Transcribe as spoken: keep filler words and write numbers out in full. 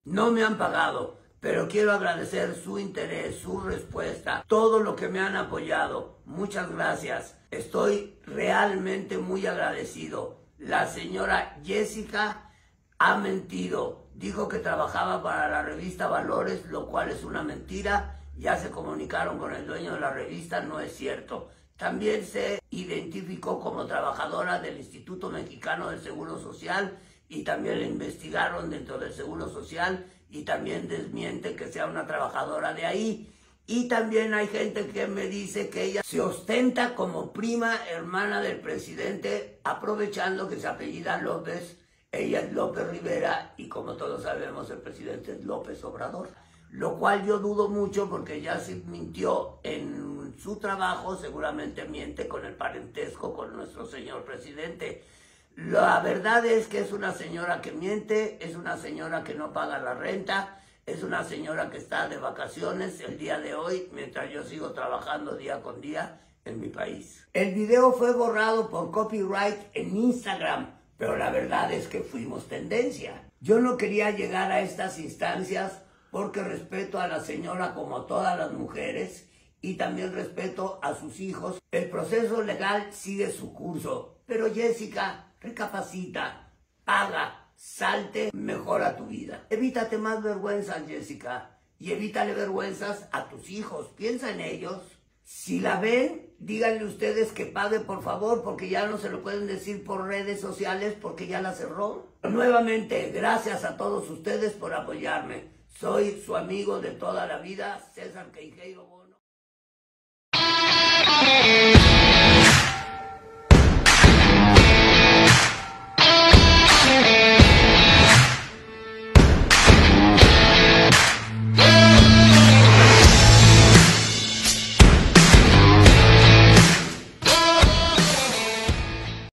No me han pagado, pero quiero agradecer su interés, su respuesta, todo lo que me han apoyado. Muchas gracias. Estoy realmente muy agradecido. La señora Jessica ha mentido. Dijo que trabajaba para la revista Valores, lo cual es una mentira. Ya se comunicaron con el dueño de la revista, no es cierto. También se identificó como trabajadora del Instituto Mexicano del Seguro Social y también la investigaron dentro del Seguro Social y también desmiente que sea una trabajadora de ahí. Y también hay gente que me dice que ella se ostenta como prima hermana del presidente, aprovechando que se apellida López. Ella es López Rivera y como todos sabemos el presidente es López Obrador. Lo cual yo dudo mucho porque ya se mintió en su trabajo, seguramente miente con el parentesco con nuestro señor presidente. La verdad es que es una señora que miente, es una señora que no paga la renta, es una señora que está de vacaciones el día de hoy, mientras yo sigo trabajando día con día en mi país. El video fue borrado por copyright en Instagram, pero la verdad es que fuimos tendencia. Yo no quería llegar a estas instancias porque respeto a la señora como todas las mujeres y también respeto a sus hijos. El proceso legal sigue su curso, pero Jessica, recapacita, paga, salte, mejora tu vida. Evítate más vergüenzas, Jessica, y evítale vergüenzas a tus hijos. Piensa en ellos. Si la ven, díganle ustedes que pague, por favor, porque ya no se lo pueden decir por redes sociales porque ya la cerró. Nuevamente, gracias a todos ustedes por apoyarme. Soy su amigo de toda la vida, César Queijeiro Bono.